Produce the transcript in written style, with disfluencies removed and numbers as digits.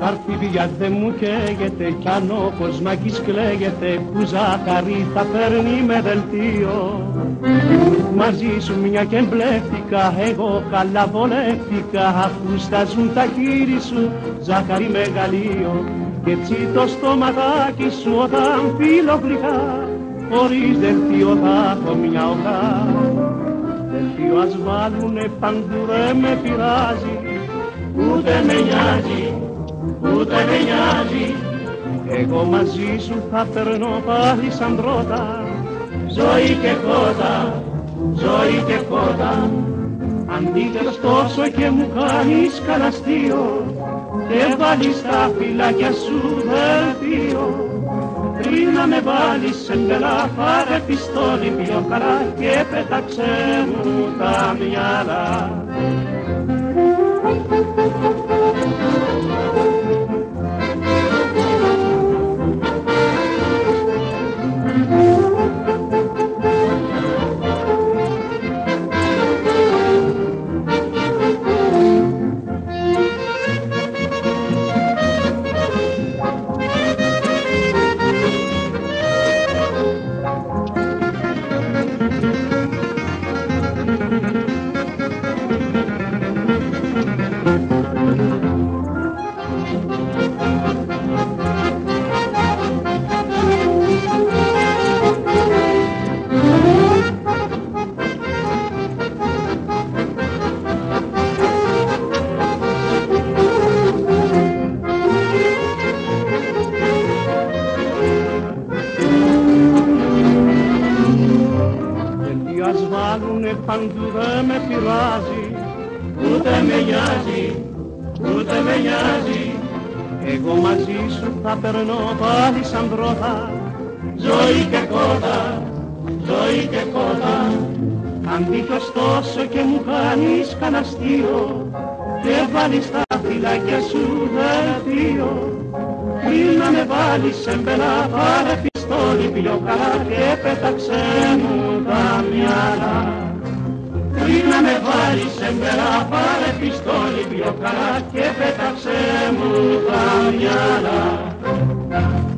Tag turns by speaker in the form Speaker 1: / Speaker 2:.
Speaker 1: Καρφίδια δεν μου καίγεται κι αν ο Κοσμάκης κλαίγεται που ζάχαρη θα παίρνει με δελτίο. Μαζί σου μια και μπλέχτηκα, εγώ καλά βολεύτηκα αφού στάζουν τα χείλη σου ζάχαρη μεγαλείο. Κι έτσι το στόματάκι σου όταν φύλλω γλυκά χωρίς δελτίο θα έχω μια οχά. Δελτίο ας βάλουνε παντού δεν με πειράζει, ούτε με νοιάζει, ούτε με νοιάζει. Εγώ μαζί σου θα περνώ πάλι σαν πρώτα, ζωή και κότα, ζωή και κότα. Αντίκες τόσο και μου κάνεις καναστείο και βάλεις τα φυλάκια σου δελτίο. Πριν να με βάλεις σε μπελά πάρε πιστόλι πιο καλά και πέταξε μου τα μυαλά. Παντού δεν με πειράζει, ούτε με νοιάζει, ούτε με νοιάζει. Εγώ μαζί σου θα περνώ πάλι σαν πρώτα, ζωή και κότα, ζωή και κότα. Αντίκες τόσο και μου κάνεις καναστείο και βάλεις τα φυλάκια σου δελτίο. Πριν να με βάλεις σε μπελά πάρε πιστόλι πιο καλά και πέταξε μου τα μυαλά. Πριν να με βάλεις σε μπελά πάρε πιστόλι πιο καλά και πέταξε μου τα μυαλά.